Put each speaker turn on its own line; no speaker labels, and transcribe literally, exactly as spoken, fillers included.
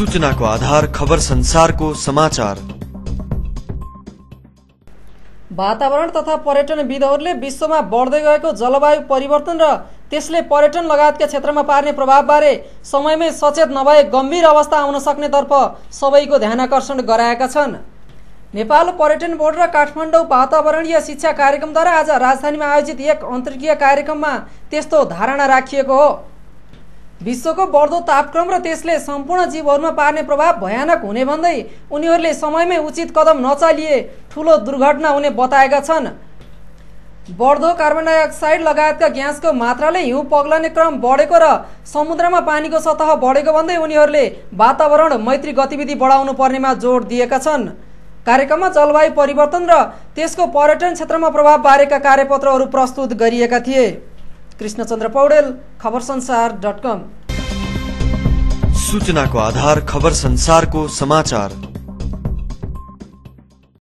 सूचनाको आधार खबर संसारको समाचार।
वातावरण तथा पर्यटनविदहरूले विश्वमा बढ्दै गएको जलवायु परिवर्तन र त्यसले पर्यटन लगायतका क्षेत्रमा पार्ने प्रभावबारे समयमै सचेत नभए गम्भीर अवस्था आउन सक्नेतर्फ सबैको ध्यानाकर्षण गराएका छन्। नेपाल पर्यटन बोर्ड र काठमाडौँ वातावरणीय शिक्षा कार्यक्रमद्वारा आज राजधानीमा आयोजित एक अन्तर्क्रिया कार्यक्रममा त्यस्तो धारणा राखिएको हो। विश्वको बढ्दो तापक्रम र त्यसले सम्पूर्ण जीवहरूमा पार्ने प्रभाव भयानक हुने भन्दै उनीहरूले समयमै उचित कदम नचालिए ठूलो दुर्घटना हुने बताएका छन्। बढ्दो कार्बन डाइअक्साइड लगायतका ग्यासको मात्राले हिउँ पग्लने क्रम बढेको र समुद्रमा पानीको सतह बढेको भन्दै उनीहरूले वातावरण मैत्री गतिविधि बढाउनु पर्नेमा जोड दिएका छन्। कार्यक्रममा जलवायु परिवर्तन र त्यसको पर्यटन क्षेत्रमा प्रभाव बारेका कार्यपत्रहरू प्रस्तुत गरिएका थिए। कृष्णचन्द्र पौडेल, खबर संसार डट कम।
सूचनाको आधार खबर संसारको समाचार।